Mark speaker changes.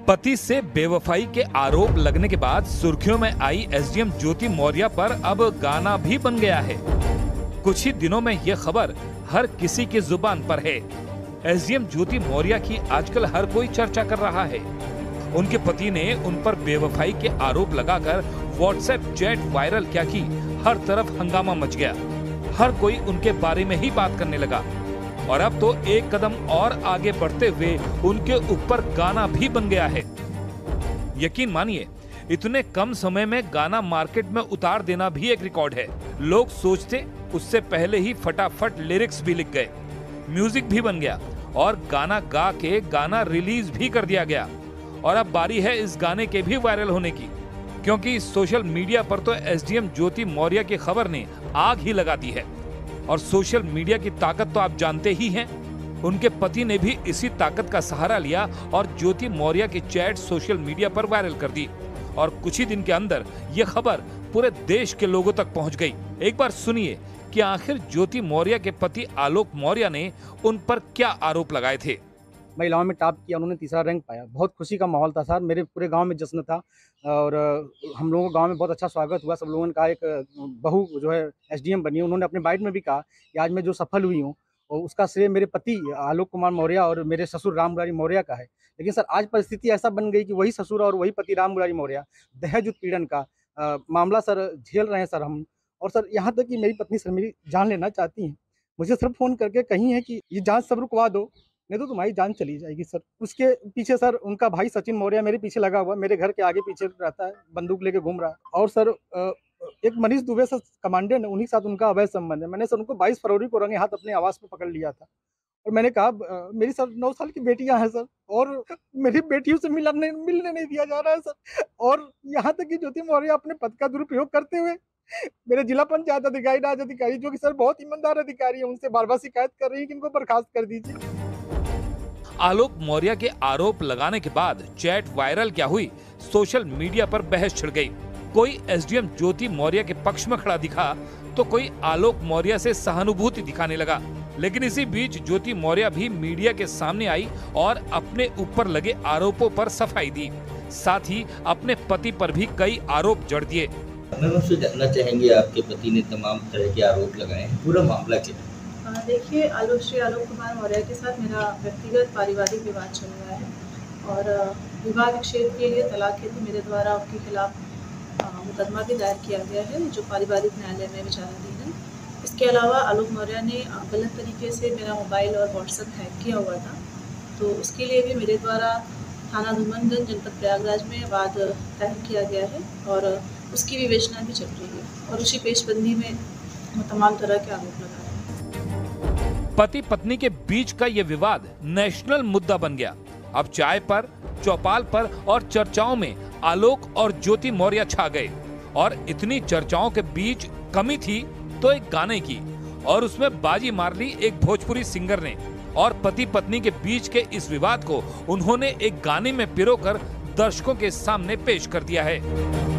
Speaker 1: पति से बेवफाई के आरोप लगने के बाद सुर्खियों में आई एसडीएम ज्योति मौर्य पर अब गाना भी बन गया है। कुछ ही दिनों में यह खबर हर किसी की जुबान पर है। एसडीएम ज्योति मौर्य की आजकल हर कोई चर्चा कर रहा है। उनके पति ने उन पर बेवफाई के आरोप लगाकर व्हाट्सएप चैट वायरल किया कि हर तरफ हंगामा मच गया। हर कोई उनके बारे में ही बात करने लगा और अब तो एक कदम और आगे बढ़ते हुए उनके ऊपर गाना भी बन गया है। यकीन मानिए, इतने कम समय में गाना मार्केट में उतार देना भी एक रिकॉर्ड है। लोग सोचते उससे पहले ही फटाफट लिरिक्स भी लिख गए, म्यूजिक भी बन गया और गाना गा के गाना रिलीज भी कर दिया गया। और अब बारी है इस गाने के भी वायरल होने की, क्योंकि सोशल मीडिया पर तो एसडीएम ज्योति मौर्य की खबर ने आग ही लगा दी है। और सोशल मीडिया की ताकत तो आप जानते ही हैं। उनके पति ने भी इसी ताकत का सहारा लिया और ज्योति मौर्य की चैट सोशल मीडिया पर वायरल कर दी और कुछ ही दिन के अंदर यह खबर पूरे देश के लोगों तक पहुंच गई। एक बार सुनिए कि आखिर ज्योति मौर्य के पति आलोक मौर्य ने उन पर क्या आरोप लगाए थे।
Speaker 2: महिलाओं में टॉप किया, उन्होंने तीसरा रैंक पाया। बहुत खुशी का माहौल था सर, मेरे पूरे गांव में जश्न था और हम लोगों को गांव में बहुत अच्छा स्वागत हुआ। सब लोगों ने कहा एक बहू जो है एसडीएम बनी। उन्होंने अपने बाइट में भी कहा कि आज मैं जो सफल हुई हूँ और उसका श्रेय मेरे पति आलोक कुमार मौर्य और मेरे ससुर राम मुरारी मौर्य का है। लेकिन सर आज परिस्थिति ऐसा बन गई कि वही ससुर और वही पति राम मुरारी मौर्य दहेज उत्पीड़न का मामला सर झेल रहे हैं सर हम। और सर यहाँ तक कि मेरी पत्नी सर मेरी जान लेना चाहती हैं। मुझे सर फ़ोन करके कही है कि ये जांच सब रुकवा दो, नहीं तो तुम्हारी जान चली जाएगी सर। उसके पीछे सर उनका भाई सचिन मौर्य मेरे पीछे लगा हुआ, मेरे घर के आगे पीछे रहता है, बंदूक लेके घूम रहा है। और सर एक मनीष दुबे सर कमांडेंट, उन्हीं के साथ उनका अवैध संबंध है। मैंने सर उनको 22 फरवरी को रंगे हाथ अपने आवास पे पकड़ लिया था और मैंने कहा मेरी सर 9 साल की बेटियां हैं सर और मेरी बेटियों से मिलने नहीं दिया जा रहा है सर। और यहाँ तक कि ज्योति मौर्य अपने पद का दुरुपयोग करते हुए मेरे जिला पंचायत अधिकारी, राज अधिकारी, जो कि सर बहुत ईमानदार अधिकारी है, उनसे बार बार शिकायत कर रही है कि इनको बर्खास्त कर दीजिए।
Speaker 1: आलोक मौर्य के आरोप लगाने के बाद चैट वायरल क्या हुई, सोशल मीडिया पर बहस छिड़ गई। कोई एसडीएम ज्योति मौर्य के पक्ष में खड़ा दिखा तो कोई आलोक मौर्य से सहानुभूति दिखाने लगा। लेकिन इसी बीच ज्योति मौर्य भी मीडिया के सामने आई और अपने ऊपर लगे आरोपों पर सफाई दी। साथ ही अपने पति पर भी कई आरोप जड़ दिए।
Speaker 3: मैं उससे जानना चाहेंगे, आपके पति ने तमाम तरह के आरोप लगाए हैं, पूरा मामला क्या है?
Speaker 4: देखिए, श्री आलोक कुमार मौर्य के साथ मेरा व्यक्तिगत पारिवारिक विवाद चल रहा है और विवाह विच्छेद के लिए तलाक हेतु मेरे द्वारा उनके खिलाफ मुकदमा भी दायर किया गया है, जो पारिवारिक न्यायालय में विचाराधीन है। इसके अलावा आलोक मौर्य ने गलत तरीके से मेरा मोबाइल और व्हाट्सएप हैक किया हुआ था, तो उसके लिए भी मेरे द्वारा थाना धूमनगंज, जनपद प्रयागराज में वाद दायर किया गया है और उसकी विवेचना भी चल रही है और उसी पेशबंदी में तमाम तरह के आरोप लगा रहे हैं।
Speaker 1: पति पत्नी के बीच का ये विवाद नेशनल मुद्दा बन गया। अब चाय पर, चौपाल पर और चर्चाओं में आलोक और ज्योति मौर्य छा गए और इतनी चर्चाओं के बीच कमी थी तो एक गाने की, और उसमें बाजी मार ली एक भोजपुरी सिंगर ने और पति पत्नी के बीच के इस विवाद को उन्होंने एक गाने में पिरोकर दर्शकों के सामने पेश कर दिया है।